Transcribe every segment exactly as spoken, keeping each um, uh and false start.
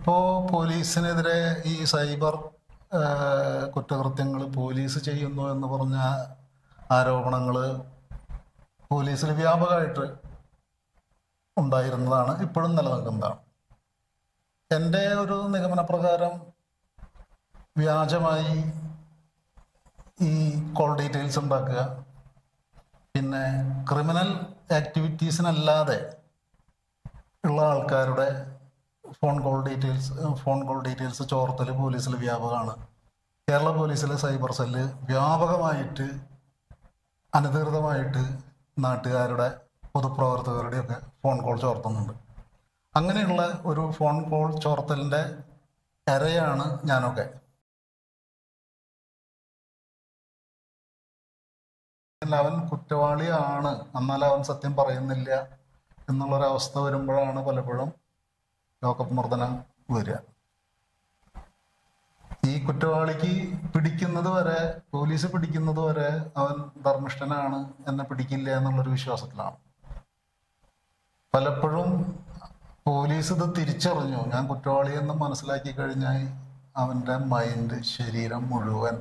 ഇപ്പോൾ പോലീസിനെതിരെ ഈ സൈബർ കുറ്റകൃത്യങ്ങൾ പോലീസ് ചെയ്യുന്നു എന്ന് പറഞ്ഞ ആരോപണങ്ങൾ പോലീസിൽ വ്യാപകമായിട്ട് ഉണ്ടായിരുന്നതാണ്, ഇപ്പോഴും നിലനിൽക്കുന്നതാണ്. എൻ്റെ ഒരു നിഗമനപ്രകാരം വ്യാജമായി ഈ കോൾ ഡീറ്റെയിൽസ് ഉണ്ടാക്കുക, പിന്നെ ക്രിമിനൽ ആക്ടിവിറ്റീസിനല്ലാതെ ഉള്ള ആൾക്കാരുടെ phone call details phone call details ചോർത്തൽ പോലീസിൽ വ്യാപകമാണ്. കേരള പോലീസിലെ സൈബർ സെല്ല് വ്യാപകമായിട്ട് അനധികൃതമായിട്ട് നാട്ടുകാരുടെ പൊതുപ്രവർത്തകരുടെയൊക്കെ ഫോൺ കോൾ ചോർത്തുന്നുണ്ട്. അങ്ങനെയുള്ള ഒരു ഫോൺ കോൾ ചോർത്തലിൻ്റെ ഇരയാണ് ഞാനൊക്കെ. അവൻ കുറ്റവാളിയാണ്, എന്നാൽ അവൻ സത്യം പറയുന്നില്ല എന്നുള്ളൊരവസ്ഥ വരുമ്പോഴാണ് പലപ്പോഴും ലോക്കപ്പ് മർദ്ദനം വരിക. ഈ കുറ്റവാളിക്ക് പിടിക്കുന്നത് വരെ, പോലീസ് പിടിക്കുന്നത് വരെ അവൻ ധർമ്മിഷ്ഠനാണ്, എന്നെ പിടിക്കില്ല എന്നുള്ളൊരു വിശ്വാസത്തിലാണ്. പലപ്പോഴും പോലീസ് ഇത് തിരിച്ചറിഞ്ഞു, ഞാൻ കുറ്റവാളിയെന്ന് മനസ്സിലാക്കി കഴിഞ്ഞാൽ അവൻ്റെ മൈൻഡ്, ശരീരം മുഴുവൻ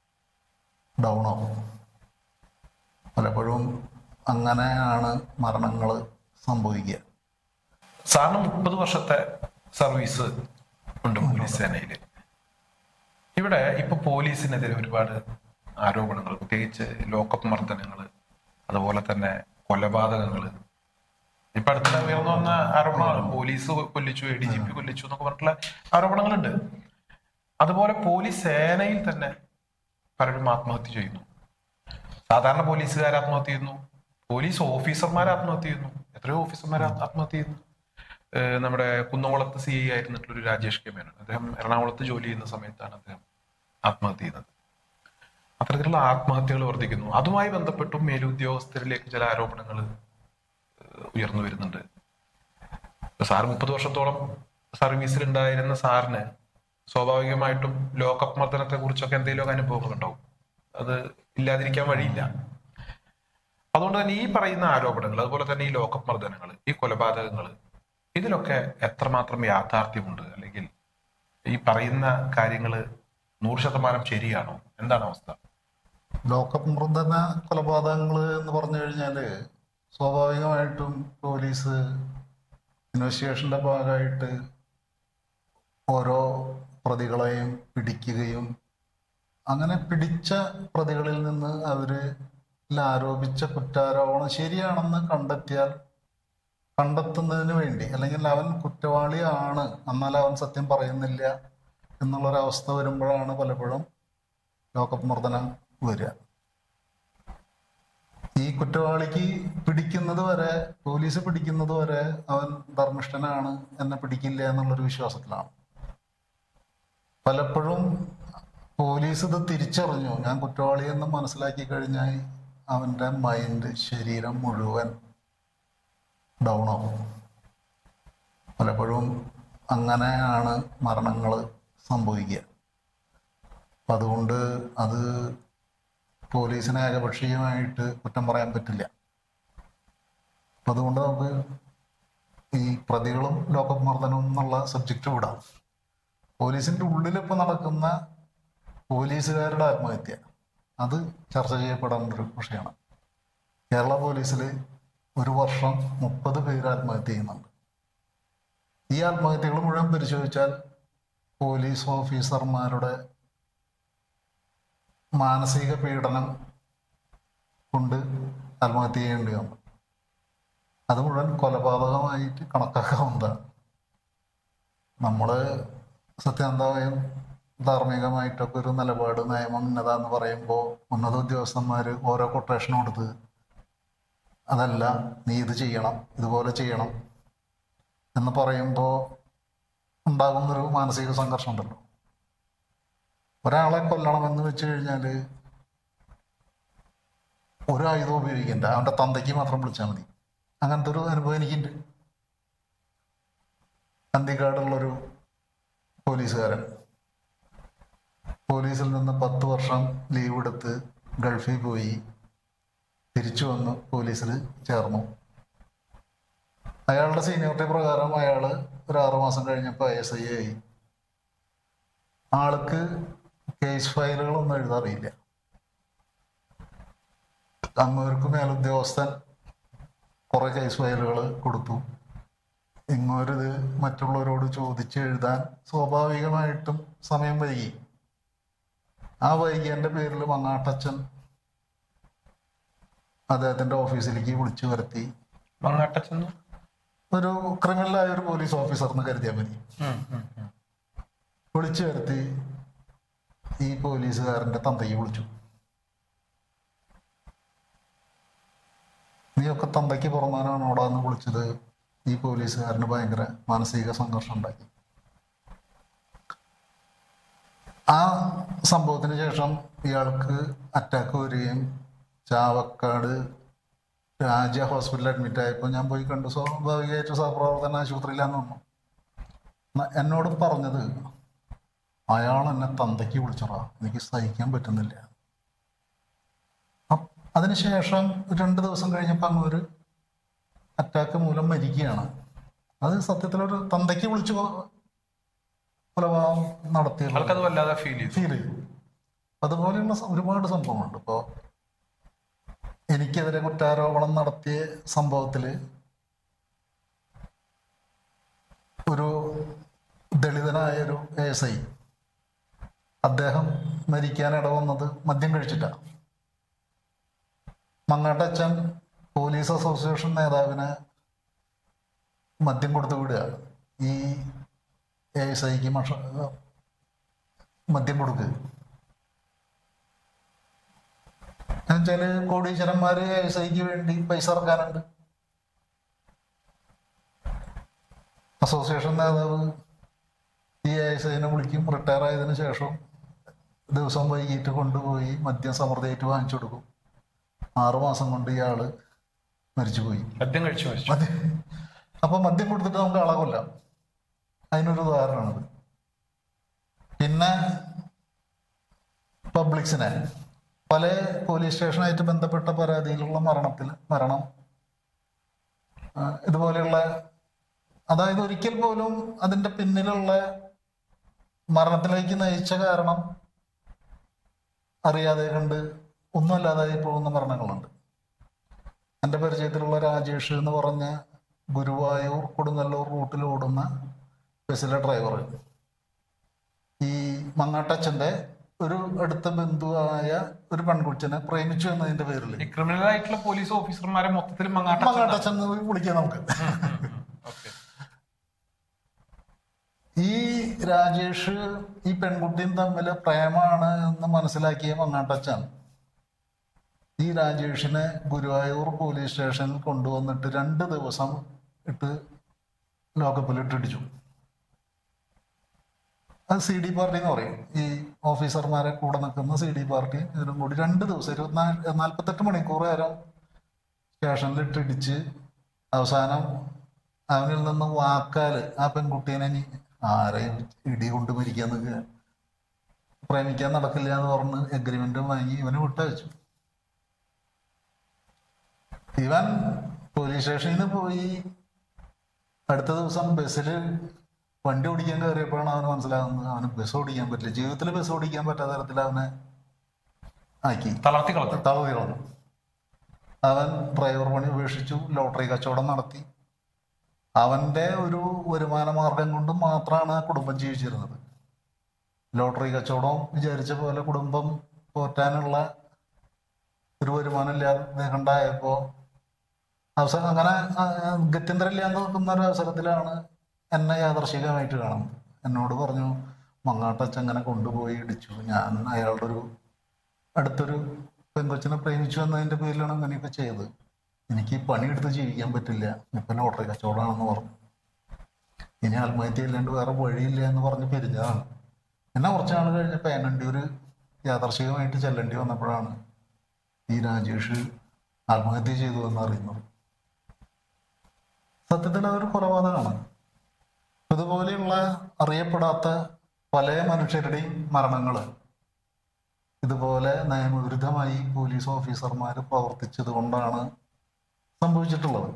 ഡൗൺ ആവും. പലപ്പോഴും അങ്ങനെയാണ് മരണങ്ങൾ സംഭവിക്കുക. സാറിന് മുപ്പത് വർഷത്തെ സർവീസ് ഉണ്ട് പോലീസ് സേനയിൽ. ഇവിടെ ഇപ്പൊ പോലീസിനെതിരെ ഒരുപാട് ആരോപണങ്ങൾ, പ്രത്യേകിച്ച് ലോക്കപ്പ് മർദ്ദനങ്ങൾ, അതുപോലെ തന്നെ കൊലപാതകങ്ങൾ, ഇപ്പൊ അടുത്തിടെ ഉയർന്നു വന്ന ആരോപണമാണ് പോലീസ് കൊല്ലിച്ചു, എ ഡി ജി പി കൊല്ലിച്ചു എന്നൊക്കെ പറഞ്ഞിട്ടുള്ള ആരോപണങ്ങളുണ്ട്. അതുപോലെ പോലീസ് സേനയിൽ തന്നെ പലരും ആത്മഹത്യ ചെയ്യുന്നു. സാധാരണ പോലീസുകാർ ആത്മഹത്യ ചെയ്യുന്നു, പോലീസ് ഓഫീസർമാർ ആത്മഹത്യ ചെയ്യുന്നു, എത്രയോ ഓഫീസർമാർ ആത്മഹത്യ ചെയ്യുന്നു. നമ്മുടെ കുന്നംകുളത്ത് സി ഐ ആയിരുന്നിട്ടുള്ളൊരു രാജേഷ് കെ മേനോൻ, അദ്ദേഹം എറണാകുളത്ത് ജോലി ചെയ്യുന്ന സമയത്താണ് അദ്ദേഹം ആത്മഹത്യ ചെയ്യുന്നത്. അത്തരത്തിലുള്ള ആത്മഹത്യകൾ വർദ്ധിക്കുന്നു. അതുമായി ബന്ധപ്പെട്ടും മേലുദ്യോഗസ്ഥരിലേക്ക് ചില ആരോപണങ്ങൾ ഉയർന്നു വരുന്നുണ്ട്. സാർ മുപ്പത് വർഷത്തോളം സർവീസിൽ ഉണ്ടായിരുന്ന സാറിന് സ്വാഭാവികമായിട്ടും ലോക്കപ്പ് മർദ്ദനത്തെ കുറിച്ചൊക്കെ എന്തെങ്കിലുമൊക്കെ അനുഭവങ്ങൾ ഉണ്ടാവും, അത് ഇല്ലാതിരിക്കാൻ വഴിയില്ല. അതുകൊണ്ട് തന്നെ ഈ പറയുന്ന ആരോപണങ്ങൾ, അതുപോലെ തന്നെ ഈ ലോക്കപ്പ് മർദ്ദനങ്ങൾ, ഈ കൊലപാതകങ്ങൾ, ഇതിലൊക്കെ എത്രമാത്രം യാഥാർത്ഥ്യമുണ്ട്, അല്ലെങ്കിൽ ഈ പറയുന്ന കാര്യങ്ങൾ നൂറ് ശതമാനം ശരിയാണോ? എന്താണ് അവസ്ഥ? ലോക്കപ്പ് മർദ്ദന കൊലപാതകങ്ങൾ എന്ന് പറഞ്ഞു കഴിഞ്ഞാൽ സ്വാഭാവികമായിട്ടും പോലീസ് ഇൻവെസ്റ്റിഗേഷന്റെ ഭാഗമായിട്ട് ഓരോ പ്രതികളെയും പിടിക്കുകയും അങ്ങനെ പിടിച്ച പ്രതികളിൽ നിന്ന് അവര് ആരോപിച്ച കുറ്റാരോപണം ശരിയാണെന്ന് കണ്ടെത്തിയാൽ കണ്ടെത്തുന്നതിന് വേണ്ടി, അല്ലെങ്കിൽ അവൻ കുറ്റവാളിയാണ് എന്നാൽ അവൻ സത്യം പറയുന്നില്ല എന്നുള്ളൊരവസ്ഥ വരുമ്പോഴാണ് പലപ്പോഴും ലോക്കപ്പ് മർദ്ദനം വരിക. ഈ കുറ്റവാളിക്ക് പിടിക്കുന്നത് വരെ, പോലീസ് പിടിക്കുന്നത് വരെ അവൻ ധർമ്മിഷ്ഠനാണ്, എന്നെ പിടിക്കില്ല എന്നുള്ളൊരു വിശ്വാസത്തിലാണ്. പലപ്പോഴും പോലീസ് ഇത് തിരിച്ചറിഞ്ഞു, ഞാൻ കുറ്റവാളിയെന്ന് മനസ്സിലാക്കി കഴിഞ്ഞാൽ അവൻ്റെ മൈൻഡ്, ശരീരം മുഴുവൻ ഡൗൺ ആവും. പലപ്പോഴും അങ്ങനെയാണ് മരണങ്ങൾ സംഭവിക്കുക. അപ്പം അതുകൊണ്ട് അത് പോലീസിനെ ഏകപക്ഷീയമായിട്ട് കുറ്റം പറയാൻ പറ്റില്ല. അപ്പം അതുകൊണ്ട് നമുക്ക് ഈ പ്രതികളും ലോക്കപ്പ് മർദ്ദനവും എന്നുള്ള സബ്ജക്റ്റ് വിടാം. പോലീസിൻ്റെ ഉള്ളിലിപ്പോൾ നടക്കുന്ന പോലീസുകാരുടെ ആത്മഹത്യ, അത് ചർച്ച ചെയ്യപ്പെടേണ്ട ഒരു വിഷയമാണ്. കേരള പോലീസിൽ ഒരു വർഷം മുപ്പത് പേര് ആത്മഹത്യ ചെയ്യുന്നുണ്ട്. ഈ ആത്മഹത്യകൾ മുഴുവൻ പരിശോധിച്ചാൽ പോലീസ് ഓഫീസർമാരുടെ മാനസിക പീഡനം കൊണ്ട് ആത്മഹത്യ ചെയ്യേണ്ടി വന്നു. അത് മുഴുവൻ കൊലപാതകമായിട്ട് കണക്കാക്കാവുന്നതാണ്. നമ്മൾ സത്യസന്ധമായും ധാർമ്മികമായിട്ടൊക്കെ ഒരു നിലപാട്, നിയമം ഇന്നതാന്ന് പറയുമ്പോൾ ഉന്നത ഉദ്യോഗസ്ഥന്മാർ ഓരോ കൊട്ടേഷൻ കൊടുത്ത് അതല്ല, നീ ഇത് ചെയ്യണം, ഇതുപോലെ ചെയ്യണം എന്ന് പറയുമ്പോൾ ഉണ്ടാകുന്നൊരു മാനസിക സംഘർഷം ഉണ്ടല്ലോ. ഒരാളെ കൊല്ലണമെന്ന് വെച്ച് കഴിഞ്ഞാൽ ഒരു ആയുധം ഉപയോഗിക്കണ്ട, അവൻ്റെ തന്തയ്ക്ക് മാത്രം വിളിച്ചാൽ മതി. അങ്ങനത്തെ ഒരു അനുഭവം എനിക്കുണ്ട്. അന്തിക്കാടുള്ളൊരു പോലീസുകാരൻ പോലീസിൽ നിന്ന് പത്ത് വർഷം ലീവ് എടുത്ത് ഗൾഫിൽ പോയി തിരിച്ചു വന്ന് പോലീസിൽ ചേർന്നു. അയാളുടെ സീനിയോറിറ്റി പ്രകാരം അയാള് ഒരു ആറു മാസം കഴിഞ്ഞപ്പോൾ എസ് ഐ ആയി. ആൾക്ക് കേസ് ഫയലുകളൊന്നും എഴുതാറിയില്ല. അങ്ങോർക്ക് മേലുദ്യോഗസ്ഥൻ കുറെ കേസ് ഫയലുകൾ കൊടുത്തു. ഇങ്ങോരിത് മറ്റുള്ളവരോട് ചോദിച്ച് എഴുതാൻ സ്വാഭാവികമായിട്ടും സമയം വൈകി. ആ വൈകിയതിന്റെ പേരിൽ മങ്ങാട്ടച്ചൻ അദ്ദേഹത്തിന്റെ ഓഫീസിലേക്ക് വിളിച്ചു വരുത്തി. മങ്ങാട്ടച്ചൻ ഒരു ക്രിമിനലായ ഒരു പോലീസ് ഓഫീസർ എന്ന് കരുതിയാൽ മതി. വിളിച്ചു വരുത്തി ഈ പോലീസുകാരന്റെ തന്തയ്ക്ക് വിളിച്ചു. നീയൊക്കെ തന്തയ്ക്ക് പുറന്നാനാണോടാ എന്ന് വിളിച്ചത്. ഈ പോലീസുകാരന് ഭയങ്കര മാനസിക സംഘർഷം ഉണ്ടാക്കി. ആ സംഭവത്തിന് ശേഷം ഇയാൾക്ക് അറ്റാക്ക് വരികയും ചാവക്കാട് രാജ ഹോസ്പിറ്റലിൽ അഡ്മിറ്റ് ആയപ്പോൾ ഞാൻ പോയി കണ്ടു. സ്വാഭാവികമായിട്ട് സഹപ്രവർത്തന ആശുപത്രിയിലാന്ന് പറഞ്ഞു. എന്നോട് പറഞ്ഞത് അയാൾ എന്നെ തന്തയ്ക്ക് വിളിച്ചോടാ, എനിക്ക് സഹിക്കാൻ പറ്റുന്നില്ല. അതിനുശേഷം രണ്ട് ദിവസം കഴിഞ്ഞപ്പോൾ അങ്ങ് ഒരു അറ്റാക്ക് മൂലം മരിക്കുകയാണ്. അത് സത്യത്തിലൊരു തന്തയ്ക്ക് വിളിച്ചു കൊലപാതകം നടത്തിയത് ഫീൽ ചെയ്തു. അതുപോലെയുള്ള ഒരുപാട് സംഭവമുണ്ട്. ഇപ്പോൾ എനിക്കെതിരെ കുറ്റാരോപണം നടത്തിയ സംഭവത്തില് ഒരു ദളിതനായ ഒരു എസ് ഐ അദ്ദേഹം മരിക്കാൻ ഇടവന്നത് മദ്യം കഴിച്ചിട്ടാണ്. മങ്ങാട്ടച്ചൻ പോലീസ് അസോസിയേഷൻ നേതാവിന് മദ്യം കൊടുത്തു വിടുക. ഈ എസ് ഐക്ക് മഷ മദ്യം കൊടുക്കുക എന്നുവെച്ചാല് കോടീശ്വരന്മാര് എസ് ഐക്ക് വേണ്ടി പൈസ ഇറക്കാനുണ്ട്. അസോസിയേഷൻ നേതാവ് ഈ എസ് ഐനെ വിളിക്കും. റിട്ടയർ ആയതിനു ശേഷം ദിവസം വൈകിട്ട് കൊണ്ടുപോയി മദ്യം സമൃദ്ധിയായിട്ട് വാങ്ങിച്ചു കൊടുക്കും. ആറുമാസം കൊണ്ട് ഇയാള് മരിച്ചുപോയി. മദ്യം കഴിച്ചു മരിച്ചു. അപ്പൊ മദ്യം കൊടുത്തിട്ട് നമുക്ക് ആളെ കൊല്ലാം. അതിനൊരു ഉദാഹരണമാണത്. പിന്നെ പബ്ലിക്സിനെ പല പോലീസ് സ്റ്റേഷനായിട്ട് ബന്ധപ്പെട്ട പരാതിയിലുള്ള മരണത്തിൽ മരണം ഇതുപോലെയുള്ള, അതായത് ഒരിക്കൽ പോലും അതിന്റെ പിന്നിലുള്ള മരണത്തിലേക്ക് നയിച്ച കാരണം അറിയാതെ കണ്ട് ഒന്നുമല്ലാതായി പോകുന്ന മരണങ്ങളുണ്ട്. എൻ്റെ പരിചയത്തിലുള്ള രാജേഷ് എന്ന് പറഞ്ഞ ഗുരുവായൂർ കൊടുങ്ങല്ലൂർ റൂട്ടിൽ ഓടുന്ന ബസ്സിലെ ഡ്രൈവർ ഈ മങ്ങാട്ടച്ചന്റെ ഒരു അടുത്ത ബന്ധുവായ ഒരു പെൺകുട്ടിനെ പ്രേമിച്ചു എന്നതിന്റെ പേരിൽ ക്രിമിനൽ ആയിട്ടുള്ള പോലീസ് ഓഫീസർമാരെ മൊത്തത്തിൽ മങ്ങാട്ടച്ചൻ വിളിക്കാം നമുക്ക്. ഈ രാജേഷ് ഈ പെൺകുട്ടിയും തമ്മിൽ പ്രേമാണ് എന്ന് മനസ്സിലാക്കിയ മങ്ങാട്ടച്ചൻ ഈ രാജേഷിനെ ഗുരുവായൂർ പോലീസ് സ്റ്റേഷനിൽ കൊണ്ടുവന്നിട്ട് രണ്ട് ദിവസം ഇട്ട് ലോക്കപ്പിലിട്ട് ഇടിച്ചു. അത് സി ഡി പാർട്ടി എന്ന് പറയും. ഈ ഓഫീസർമാരെ കൂടെ നിൽക്കുന്ന സി ഡി പാർട്ടി ഇതിനും കൂടി രണ്ട് ദിവസം ഇരുപത്തിനാല് നാൽപ്പത്തെട്ട് മണിക്കൂർ നേരം സ്റ്റേഷനിലിട്ട് ഇടിച്ച് അവസാനം അവനിൽ നിന്ന് വാക്കാല് ആ പെൺകുട്ടീനെ ആരെയും ഇടി കൊണ്ട് മരിക്കാൻ നിൽക്കുക, പ്രേമിക്കാൻ നടക്കില്ല എന്ന് പറഞ്ഞ് എഗ്രിമെന്റും വാങ്ങി ഇവനെ വിട്ടയച്ചു. ഇവൻ പോലീസ് സ്റ്റേഷനിൽ നിന്ന് പോയി അടുത്ത ദിവസം ബസ്സിൽ വണ്ടി ഓടിക്കാൻ കയറിയപ്പോഴാണ് അവന് മനസ്സിലാകുന്നത് അവന് ബസ് ഓടിക്കാൻ പറ്റില്ല. ജീവിതത്തിൽ ബസ് ഓടിക്കാൻ പറ്റാത്ത തരത്തിൽ അവനെ ആക്കി തളർത്തി കളഞ്ഞു തളർത്തി കളഞ്ഞു അവൻ ഡ്രൈവർ പണി ഉപേക്ഷിച്ചു, ലോട്ടറി കച്ചവടം നടത്തി. അവന്റെ ഒരു വരുമാന മാർഗം കൊണ്ട് മാത്രമാണ് ആ കുടുംബം ജീവിച്ചിരുന്നത്. ലോട്ടറി കച്ചവടം വിചാരിച്ച പോലെ കുടുംബം പോറ്റാനുള്ള ഒരു വരുമാനം ഇല്ലാതെ കണ്ടായപ്പോ അവസരം അങ്ങനെ ഗത്യന്തരമില്ലാന്ന് നോക്കുന്ന ഒരു അവസരത്തിലാണ് എന്നെ യാദർശികമായിട്ട് കാണുന്നത്. എന്നോട് പറഞ്ഞു മങ്ങാട്ടച്ചൻ അങ്ങനെ കൊണ്ടുപോയി ഇടിച്ചു, ഞാൻ അയാളുടെ ഒരു അടുത്തൊരു പെങ്കൊച്ചിനെ പ്രേമിച്ചു എന്നതിന്റെ പേരിലാണ് അങ്ങനെയൊക്കെ ചെയ്തത്, എനിക്ക് പണിയെടുത്ത് ജീവിക്കാൻ പറ്റില്ല, ഇപ്പൊ ലോട്ടറി കച്ചവടമാണെന്ന് പറഞ്ഞു, ഇനി ആത്മഹത്യ ഇല്ലാണ്ട് വേറെ വഴിയില്ല എന്ന് പറഞ്ഞ് പിരിഞ്ഞതാണ്. എന്നെ കുറച്ച് നാൾ കഴിഞ്ഞപ്പോൾ ഏങ്ങണ്ടിയൂർ യാദർശികമായിട്ട് ചെല്ലേണ്ടി വന്നപ്പോഴാണ് ഈ രാജേഷ് ആത്മഹത്യ ചെയ്തു എന്ന് അറിയുന്നത്. സത്യത്തിൽ അതൊരു കൊലപാതകമാണ്. ഇതുപോലെയുള്ള അറിയപ്പെടാത്ത പല മനുഷ്യരുടെയും മരണങ്ങൾ ഇതുപോലെ നിയമവിരുദ്ധമായി പോലീസ് ഓഫീസർമാർ പ്രവർത്തിച്ചത് കൊണ്ടാണ് സംഭവിച്ചിട്ടുള്ളത്.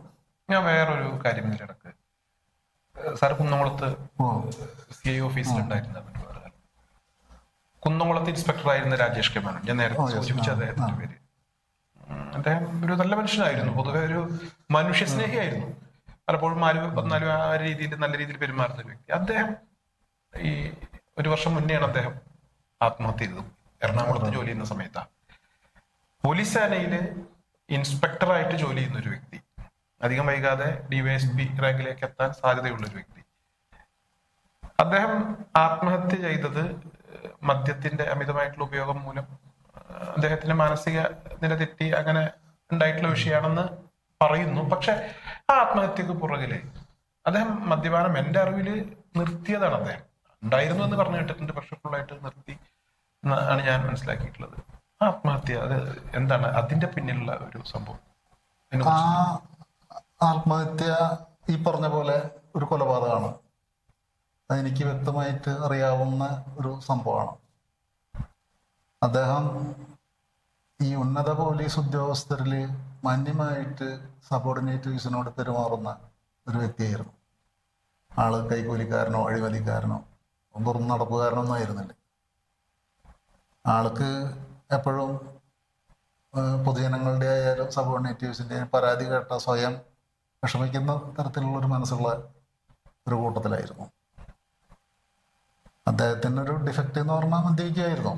ഞാൻ വേറൊരു കാര്യം ഇതിലിടക്ക് സാർ കുന്നംകുളത്ത് ഓ സി ഐ ഓഫീസിലുണ്ടായിരുന്ന കുന്നംകുളത്ത് ഇൻസ്പെക്ടർ ആയിരുന്ന രാജേഷ് കെ മേനോൻ, ഞാൻ നേരത്തെ സൂചിപ്പിച്ച അദ്ദേഹത്തിന്റെ പേര്. അദ്ദേഹം ഒരു നല്ല മനുഷ്യനായിരുന്നു, പൊതുവെ ഒരു മനുഷ്യ സ്നേഹിയായിരുന്നു. പലപ്പോഴും ആര് വന്നാലും ആ രീതിയിൽ നല്ല രീതിയിൽ പെരുമാറുന്ന ഒരു വ്യക്തി. അദ്ദേഹം ഈ ഒരു വർഷം മുന്നെയാണ് അദ്ദേഹം ആത്മഹത്യ ചെയ്തത്. എറണാകുളത്ത് ജോലി ചെയ്യുന്ന സമയത്താണ്. പോലീസ് സേനയില് ഇൻസ്പെക്ടറായിട്ട് ജോലി ചെയ്യുന്ന ഒരു വ്യക്തി, അധികം വൈകാതെ ഡിവൈഎസ്പി റാങ്കിലേക്ക് എത്താൻ സാധ്യതയുള്ള ഒരു വ്യക്തി. അദ്ദേഹം ആത്മഹത്യ ചെയ്തത് മദ്യത്തിന്റെ അമിതമായിട്ടുള്ള ഉപയോഗം മൂലം അദ്ദേഹത്തിന്റെ മാനസിക നില തെറ്റി അങ്ങനെ ഉണ്ടായിട്ടുള്ള വിഷയമാണെന്ന് പറയുന്നു. പക്ഷെ ആ ആത്മഹത്യക്ക് പുറകില് അദ്ദേഹം മദ്യപാനം എന്റെ അറിവില് നിർത്തിയതാണ്. അദ്ദേഹം ഉണ്ടായിരുന്നു എന്ന് പറഞ്ഞു കേട്ടിട്ടുണ്ട്, പക്ഷെ ഫുള്ളായിട്ട് നിർത്തി ആണ് ഞാൻ മനസ്സിലാക്കിയിട്ടുള്ളത്. ആത്മഹത്യ അത് എന്താണ് അതിന്റെ പിന്നിലുള്ള ഒരു സംഭവം? ആ ആത്മഹത്യ ഈ പറഞ്ഞ പോലെ ഒരു കൊലപാതകമാണ്. അതെനിക്ക് വ്യക്തമായിട്ട് അറിയാവുന്ന ഒരു സംഭവമാണ്. അദ്ദേഹം ഈ ഉന്നത പോലീസ് ഉദ്യോഗസ്ഥരിൽ മാന്യമായിട്ട് സബോർഡിനേറ്റീവ്സിനോട് പെരുമാറുന്ന ഒരു വ്യക്തിയായിരുന്നു. ആള് കൈക്കൂലിക്കാരനോ അഴിമതിക്കാരനോ വെറും നടപ്പുകാരനൊന്നും ആയിരുന്നില്ല. ആൾക്ക് എപ്പോഴും പൊതുജനങ്ങളുടെ ആയാലും സബോർഡിനേറ്റീവ്സിൻ്റെ പരാതി കേട്ട സ്വയം വിഷമിക്കുന്ന തരത്തിലുള്ള ഒരു മനസ്സുള്ള ഒരു കൂട്ടത്തിലായിരുന്നു. അദ്ദേഹത്തിന് ഒരു ഡിഫക്റ്റ് എന്ന് പറഞ്ഞാൽ മദ്യപിക്കുകയായിരുന്നു.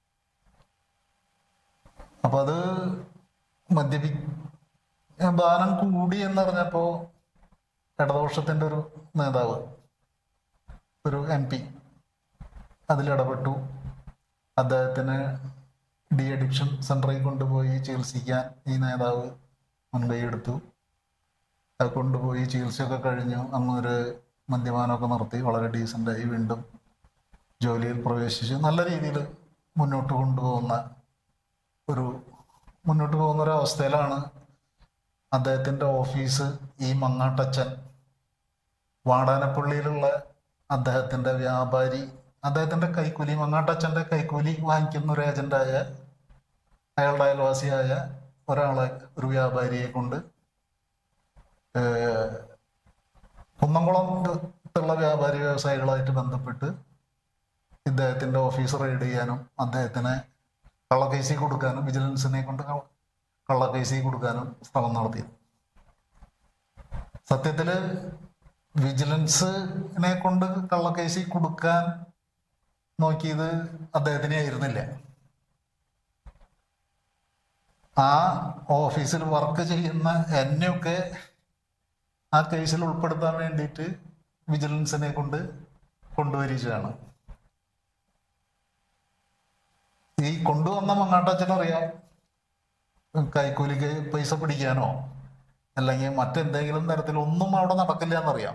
അപ്പൊ അത് മദ്യപി ഭാരം കൂടി എന്നറിഞ്ഞപ്പോ ഇടതുപക്ഷത്തിന്റെ ഒരു നേതാവ്, ഒരു എം പി അതിലിടപെട്ടു. അദ്ദേഹത്തിന് ഡി അഡിക്ഷൻ സെന്ററിൽ കൊണ്ടുപോയി ചികിത്സിക്കാൻ ഈ നേതാവ് മുൻകൈ എടുത്തു. അത് കൊണ്ടുപോയി ചികിത്സയൊക്കെ കഴിഞ്ഞു. അന്നൊരു മദ്യപാനമൊക്കെ നിർത്തി വളരെ ഡീസൻ്റായി വീണ്ടും ജോലിയിൽ പ്രവേശിച്ച് നല്ല രീതിയിൽ മുന്നോട്ട് കൊണ്ടുപോകുന്ന ഒരു മുന്നോട്ട് പോകുന്ന ഒരു അവസ്ഥയിലാണ് അദ്ദേഹത്തിൻ്റെ ഓഫീസ് ഈ മങ്ങാട്ടച്ചൻ വാടാനപ്പള്ളിയിലുള്ള അദ്ദേഹത്തിൻ്റെ വ്യാപാരി, അദ്ദേഹത്തിൻ്റെ കൈക്കൂലി, മങ്ങാട്ടച്ചൻ്റെ കൈക്കൂലി വാങ്ങിക്കുന്ന ഒരു ഏജന്റായ അയാളുടെ അയൽവാസിയായ ഒരാളെ, ഒരു വ്യാപാരിയെ കൊണ്ട് കുന്നംകുളത്തുള്ള വ്യാപാരി വ്യവസായികളായിട്ട് ബന്ധപ്പെട്ട് ഇദ്ദേഹത്തിൻ്റെ ഓഫീസ് റെയ്ഡ് ചെയ്യാനും അദ്ദേഹത്തിനെ കള്ളക്കേസി കൊടുക്കാനും വിജിലൻസിനെ കൊണ്ട് കള്ളക്കേസി കൊടുക്കാനും ശ്രമം നടത്തി. സത്യത്തില് വിജിലൻസിനെ കൊണ്ട് കള്ളക്കേസി കൊടുക്കാൻ നോക്കിയത് അദ്ദേഹത്തിനെ ആയിരുന്നില്ല. ആ ഓഫീസിൽ വർക്ക് ചെയ്യുന്ന എന്നെയൊക്കെ ആ കേസിൽ ഉൾപ്പെടുത്താൻ വേണ്ടിയിട്ട് വിജിലൻസിനെ കൊണ്ട് കൊണ്ടുവരികയാണ്. ഈ കൊണ്ടുവന്ന മങ്ങാട്ടച്ചനറിയാം കൈക്കൂലിക്ക് പൈസ പിടിക്കാനോ അല്ലെങ്കിൽ മറ്റെന്തെങ്കിലും തരത്തിൽ ഒന്നും അവിടെ നടക്കില്ല എന്നറിയാം.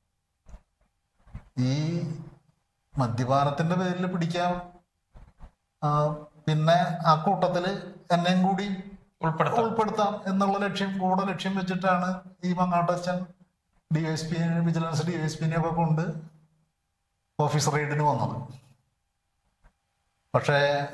ഈ മദ്യപാനത്തിന്റെ പേരിൽ പിടിക്കാം, പിന്നെ ആ കൂട്ടത്തില് എന്നെയും കൂടി ഉൾപ്പെടുത്താം ഉൾപ്പെടുത്താം എന്നുള്ള ലക്ഷ്യം കൂടെ ലക്ഷ്യം വെച്ചിട്ടാണ് ഈ Mangattachan D S P vigilance D S പിനെ ഒക്കെ കൊണ്ട് ഓഫീസ് റെയ്ഡിന് വന്നത്. പക്ഷേ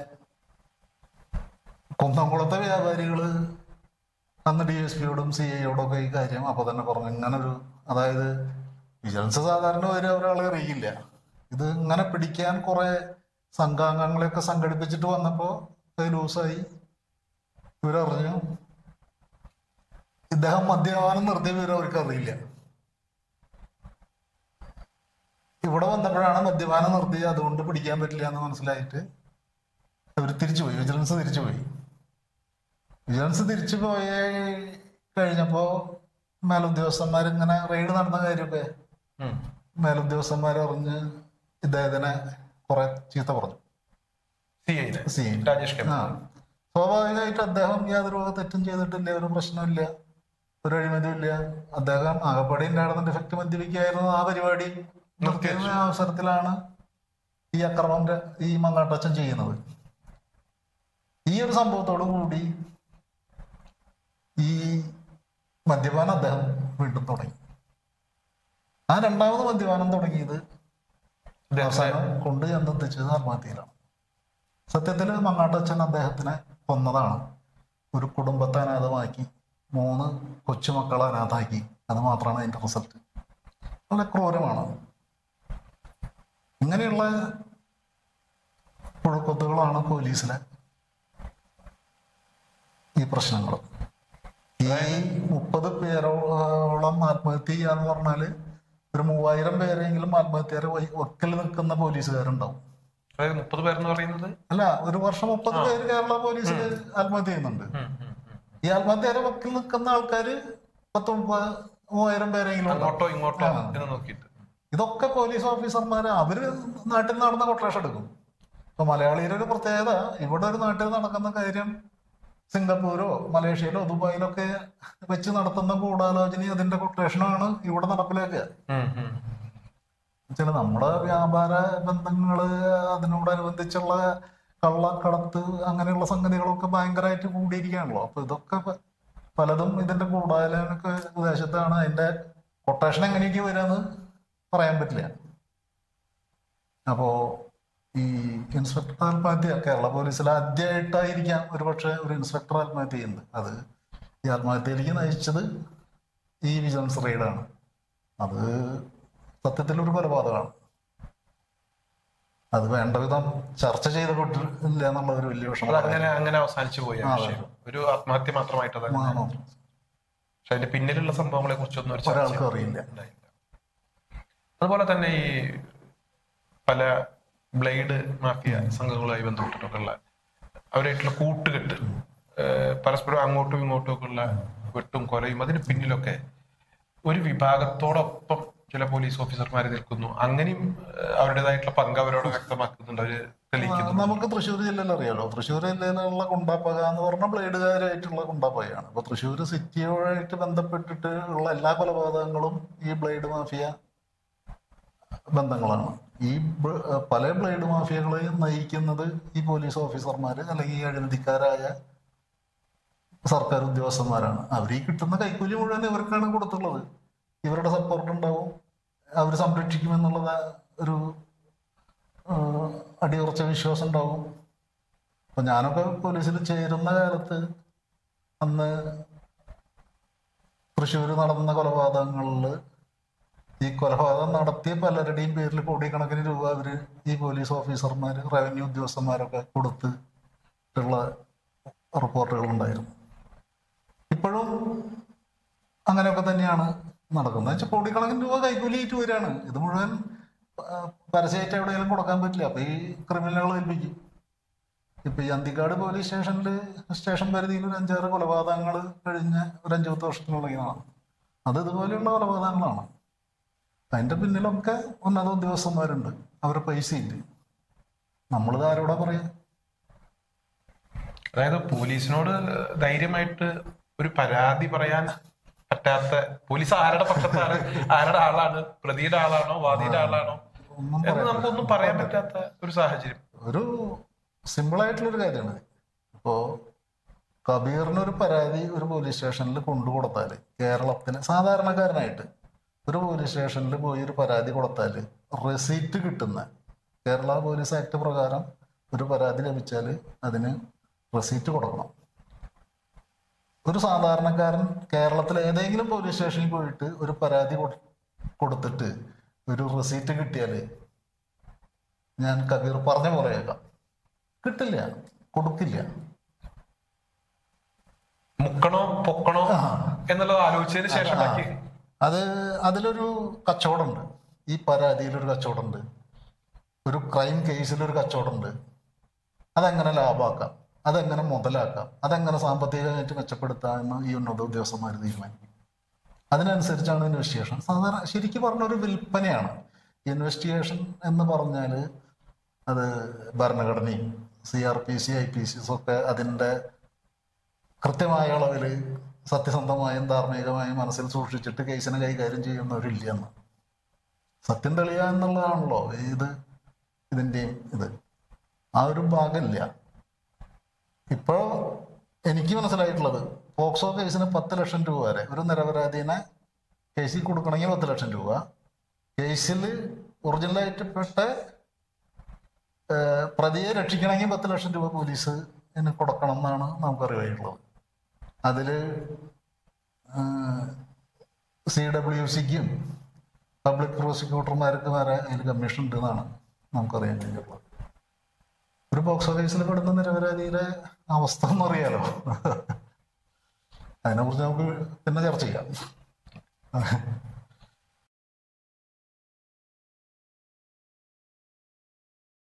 കുന്നംകുളത്തെ വ്യാപാരികള് അന്ന് ഡി എസ് പിയോടും സി ഐയോടും ഒക്കെ ഈ കാര്യം അപ്പൊ തന്നെ പറഞ്ഞു. ഇങ്ങനൊരു, അതായത് വിജിലൻസ് സാധാരണ വരെ ഒരാളെ അറിയില്ല. ഇത് ഇങ്ങനെ പിടിക്കാൻ കുറെ സംഘാംഗങ്ങളെയൊക്കെ സംഘടിപ്പിച്ചിട്ട് വന്നപ്പോ അത് ലൂസായി. ഇവരറിഞ്ഞു ഇദ്ദേഹം മദ്യപാനം നിർത്തിയ വിവരം അവർക്ക് അറിയില്ല. ഇവിടെ വന്നപ്പോഴാണ് മദ്യപാനം നിർത്തി, അതുകൊണ്ട് പിടിക്കാൻ പറ്റില്ല എന്ന് മനസ്സിലായിട്ട് അവർ തിരിച്ചുപോയി. വിജിലൻസ് തിരിച്ചുപോയി. വിജിലൻസ് തിരിച്ചു പോയി കഴിഞ്ഞപ്പോ മേലുദ്യോഗസ്ഥന്മാരിങ്ങനെ റെയ്ഡ് നടന്ന കാര്യമൊക്കെ മേലുദ്യോഗസ്ഥന്മാർ അറിഞ്ഞ് ഇദ്ദേഹത്തിനെ കുറെ ചീത്ത പറഞ്ഞു. ആ സ്വാഭാവികമായിട്ട് അദ്ദേഹം യാതൊരു തെറ്റും ചെയ്തിട്ടില്ല, ഒരു പ്രശ്നമില്ല, ഒരു അഴിമതിയില്ല. അദ്ദേഹം ആകപ്പാടി ഉണ്ടായിരുന്ന ഡിഫക്റ്റ് മദ്യപിക്കായിരുന്നു. ആ പരിപാടി നിർത്തിയ അവസരത്തിലാണ് ഈ അക്രമം ഈ മങ്ങാട്ടച്ചൻ ചെയ്യുന്നത്. ഈ ഒരു സംഭവത്തോടു കൂടി ഈ മദ്യപാനം അദ്ദേഹം വീണ്ടും തുടങ്ങി. ആ രണ്ടാമത് മദ്യപാനം തുടങ്ങിയത് അവസാനം കൊണ്ട് ചെന്നെത്തിച്ചത് ആത്മഹത്യയിലാണ്. സത്യത്തിൽ മങ്ങാട്ടച്ചൻ അദ്ദേഹത്തിനെ കൊന്നതാണ്. ഒരു കുടുംബത്തെ അനാഥമാക്കി, മൂന്ന് കൊച്ചുമക്കളെ അനാഥാക്കി, അത് മാത്രമാണ് അതിന്റെ റിസൾട്ട്. വളരെ ക്രൂരമാണ്. ഇങ്ങനെയുള്ള പുഴുക്കൊത്തുകളാണ് പോലീസിലെ ഈ പ്രശ്നങ്ങൾ. ഈ മുപ്പത് പേരോളം ആത്മഹത്യ ചെയ്യാന്ന് പറഞ്ഞാല് ഒരു മൂവായിരം പേരെങ്കിലും ആത്മഹത്യരെ വക്കിൽ നിൽക്കുന്ന പോലീസുകാരുണ്ടാവും. മുപ്പത് പേരെന്ന് പറയുന്നത് അല്ല, ഒരു വർഷം മുപ്പത് പേര് കേരള പോലീസിൽ ആത്മഹത്യ ചെയ്യുന്നുണ്ട്. ഈ ആത്മഹത്യരെ വക്കിൽ നിൽക്കുന്ന ആൾക്കാര് പത്ത് മുപ്പത് മൂവായിരം പേരെങ്കിലും അങ്ങോട്ടോ ഇങ്ങോട്ടോ നോക്കിയിട്ട്. ഇതൊക്കെ പോലീസ് ഓഫീസർമാര് അവര് നാട്ടിൽ നടന്ന കൊട്ടേഷൻ എടുക്കും. ഇപ്പൊ മലയാളിയുടെ ഒരു പ്രത്യേകത, ഇവിടെ ഒരു നാട്ടിൽ നടക്കുന്ന കാര്യം സിംഗപ്പൂരോ മലേഷ്യയിലോ ദുബായിലോ ഒക്കെ വെച്ച് നടത്തുന്ന ഗൂഢാലോചന അതിന്റെ കൊട്ടേഷനാണ് ഇവിടെ നടപ്പിലാക്കുക. ചില നമ്മുടെ വ്യാപാര ബന്ധങ്ങള് അതിനോടനുബന്ധിച്ചുള്ള കള്ളക്കടത്ത് അങ്ങനെയുള്ള സംഗതികളൊക്കെ ഭയങ്കരമായിട്ട് കൂടിയിരിക്കുകയാണല്ലോ. അപ്പൊ ഇതൊക്കെ പലതും ഇതിന്റെ ഗൂഢാലോചനക്ക് ഉദ്ദേശത്താണ്. അതിന്റെ കൊട്ടേഷൻ എങ്ങനെയൊക്കെ വരാന്ന് പറയാൻ പറ്റില്ല. അപ്പോ ഈ ഇൻസ്പെക്ടർ ആത്മഹത്യ കേരള പോലീസിൽ ആദ്യമായിട്ടായിരിക്കാം ഒരുപക്ഷെ ഒരു ഇൻസ്പെക്ടർ ആത്മഹത്യ ചെയ്യുന്നത്. അത് ഈ ആത്മഹത്യയിലേക്ക് നയിച്ചത് ഈ വിജിലൻസ് റെയ്ഡാണ്. അത് സത്യത്തിൽ ഒരു കൊലപാതകമാണ്. അത് വേണ്ട വിധം ചർച്ച ചെയ്തുകൊണ്ടില്ല എന്നുള്ള ഒരു വലിയ വിഷമം. അങ്ങനെ അങ്ങനെ അവസാനിച്ചു പോയി ഒരു ആത്മഹത്യ മാത്രമായിട്ട്. പക്ഷെ അതിന്റെ പിന്നിലുള്ള സംഭവങ്ങളെ കുറിച്ചൊന്നും ഒരാൾക്കും അറിയില്ല. അതുപോലെ തന്നെ ഈ പല ബ്ലേഡ് മാഫിയ സംഘങ്ങളുമായി ബന്ധപ്പെട്ടിട്ടൊക്കെയുള്ള അവരായിട്ടുള്ള കൂട്ടുകെട്ട്, പരസ്പരം അങ്ങോട്ടും ഇങ്ങോട്ടും ഒക്കെ ഉള്ള വെട്ടും കൊലയും, അതിന് പിന്നിലൊക്കെ ഒരു വിഭാഗത്തോടൊപ്പം ചില പോലീസ് ഓഫീസർമാർ നിൽക്കുന്നു. അങ്ങനെയും അവരുടേതായിട്ടുള്ള പങ്ക് അവരോട് വ്യക്തമാക്കുന്നുണ്ട്, അവര് തെളിയിക്കുന്നു. നമുക്ക് തൃശ്ശൂർ ജില്ലയിൽ അറിയാലോ, തൃശ്ശൂർ ജില്ലയിലുള്ള കുണ്ടാപ്പക എന്ന് പറഞ്ഞ ബ്ലേഡുകാരായിട്ടുള്ള കുണ്ടാപ്പകയാണ്. അപ്പൊ തൃശ്ശൂർ സിറ്റിയുമായിട്ട് ബന്ധപ്പെട്ടിട്ട് ഉള്ള എല്ലാ കൊലപാതകങ്ങളും ഈ ബ്ലേഡ് മാഫിയ ബന്ധങ്ങളാണ്. ഈ പല ബ്ലേഡ് മാഫിയകളെയും നയിക്കുന്നത് ഈ പോലീസ് ഓഫീസർമാര് അല്ലെങ്കിൽ ഈ അഴിമതിക്കാരായ സർക്കാർ ഉദ്യോഗസ്ഥന്മാരാണ്. അവർ ഈ കിട്ടുന്ന കൈക്കൂലി മുഴുവൻ ഇവർക്കാണ് കൊടുത്തുള്ളത്. ഇവരുടെ സപ്പോർട്ട് ഉണ്ടാവും, അവർ സംരക്ഷിക്കുമെന്നുള്ള ഒരു അടിയുറച്ച വിശ്വാസം ഉണ്ടാവും. അപ്പൊ ഞാനൊക്കെ പോലീസിൽ ചേരുന്ന കാലത്ത് അന്ന് തൃശ്ശൂർ നടന്ന കൊലപാതകങ്ങളില് ഈ കൊലപാതകം നടത്തിയ പലരുടെയും പേരിൽ കോടിക്കണക്കിന് രൂപ അവര് ഈ പോലീസ് ഓഫീസർമാര് റവന്യൂ ഉദ്യോഗസ്ഥന്മാരൊക്കെ കൊടുത്തിട്ടുള്ള റിപ്പോർട്ടുകൾ ഉണ്ടായിരുന്നു. ഇപ്പോഴും അങ്ങനെയൊക്കെ തന്നെയാണ് നടക്കുന്നത്. വെച്ചാൽ കോടിക്കണക്കിന് രൂപ കൈക്കൂലിയിട്ട് വരികയാണ്. ഇത് മുഴുവൻ പരസ്യമായിട്ട് എവിടെയെങ്കിലും കൊടുക്കാൻ പറ്റില്ല. അപ്പൊ ഈ ക്രിമിനലുകൾ ഏൽപ്പിക്കും. ഇപ്പൊ ഈ അന്തിക്കാട് പോലീസ് സ്റ്റേഷനിൽ സ്റ്റേഷൻ പരിധിയിൽ ഒരു അഞ്ചാറ് കൊലപാതകങ്ങൾ കഴിഞ്ഞ ഒരു അഞ്ചു പത്ത് വർഷത്തിനുള്ളതാണ്. അത് ഇതുപോലെയുള്ള കൊലപാതകങ്ങളാണ്. അതിന്റെ പിന്നിലൊക്കെ ഉന്നത ഉദ്യോഗസ്ഥന്മാരുണ്ട്, അവരുടെ പൈസ ഇല്ല. നമ്മളിത് ആരോടാ പറയാ? അതായത് പോലീസിനോട് ധൈര്യമായിട്ട് ഒരു പരാതി പറയാൻ പറ്റാത്ത, പോലീസ് ആരുടെ പക്ഷത്താണ്, ആരുടെ ആളാണ്, പ്രതിയുടെ ആളാണോ വാദിയുടെ ആളാണോ എന്ന് നമുക്കൊന്നും പറയാൻ പറ്റാത്ത ഒരു സാഹചര്യം. ഒരു സിമ്പിൾ ആയിട്ടുള്ളൊരു കാര്യമാണ്. ഇപ്പോ കബീറിനൊരു പരാതി ഒരു പോലീസ് സ്റ്റേഷനിൽ കൊണ്ടുകൊടുത്താല്, കേരളത്തിന് സാധാരണക്കാരനായിട്ട് ഒരു പോലീസ് സ്റ്റേഷനിൽ പോയി ഒരു പരാതി കൊടുത്താല് റെസീറ്റ് കിട്ടുന്ന, കേരള പോലീസ് ആക്ട് പ്രകാരം ഒരു പരാതി ലഭിച്ചാൽ അതിന് റെസീറ്റ് കൊടുക്കണം. ഒരു സാധാരണക്കാരൻ കേരളത്തിലെ ഏതെങ്കിലും പോലീസ് സ്റ്റേഷനിൽ പോയിട്ട് ഒരു പരാതി കൊടുത്തിട്ട് ഒരു റെസീറ്റ് കിട്ടിയാല് ഞാൻ കബീർ പറഞ്ഞ പോലെയേക്കാം, കിട്ടില്ല, കൊടുക്കില്ല. മുക്കണോ പൊക്കണോ എന്നുള്ളത് ആലോചിച്ചതിന് ശേഷം അത് അതിലൊരു കച്ചവടമുണ്ട്. ഈ പരാതിയിലൊരു കച്ചവടമുണ്ട്, ഒരു ക്രൈം കേസിലൊരു കച്ചവടമുണ്ട്. അതെങ്ങനെ ലാഭമാക്കാം, അതെങ്ങനെ മുതലാക്കാം, അതെങ്ങനെ സാമ്പത്തികമായിട്ട് മെച്ചപ്പെടുത്താം എന്ന് ഈ ഉന്നത ഉദ്യോഗസ്ഥന്മാർ തീരുമാനിക്കും. അതിനനുസരിച്ചാണ് ഇൻവെസ്റ്റിഗേഷൻ. സാധാരണ ശരിക്കും പറഞ്ഞൊരു വിൽപ്പനയാണ് ഇൻവെസ്റ്റിഗേഷൻ എന്ന് പറഞ്ഞാൽ. അത് ഭരണഘടനയും C R P C I P Cs ഒക്കെ അതിൻ്റെ കൃത്യമായ അളവിൽ സത്യസന്ധമായും ധാർമ്മികമായും മനസ്സിൽ സൂക്ഷിച്ചിട്ട് കേസിനെ കൈകാര്യം ചെയ്യുന്നവരില്ലെന്ന്. സത്യം തെളിയുക എന്നുള്ളതാണല്ലോ ഇത് ഇതിൻ്റെയും ഇത്. ആ ഒരു ഭാഗമില്ല. ഇപ്പോൾ എനിക്ക് മനസ്സിലായിട്ടുള്ളത്, പോക്സോ കേസിന് പത്ത് ലക്ഷം രൂപ വരെ ഒരു നിരപരാധീനെ കേസിൽ കൊടുക്കണമെങ്കിൽ പത്ത് ലക്ഷം രൂപ, കേസിൽ ഒറിജിനലായിട്ട് പെട്ട പ്രതിയെ രക്ഷിക്കണമെങ്കിൽ പത്ത് ലക്ഷം രൂപ പോലീസിന് കൊടുക്കണം എന്നാണ് നമുക്കറിയായിട്ടുള്ളത്. അതിൽ സി ഡബ്ല്യു സിക്കും പബ്ലിക് പ്രോസിക്യൂട്ടർമാർക്ക് വരെ അതിൽ കമ്മീഷൻ ഉണ്ടെന്നാണ് നമുക്കറിയാൻ കഴിഞ്ഞിട്ടുള്ളത്. ഒരു പോക്സോ കേസിൽ പെടുന്ന നിരപരാധിയുടെ അവസ്ഥ എന്നറിയാലോ. അതിനെക്കുറിച്ച് നമുക്ക് പിന്നെ ചർച്ച ചെയ്യാം.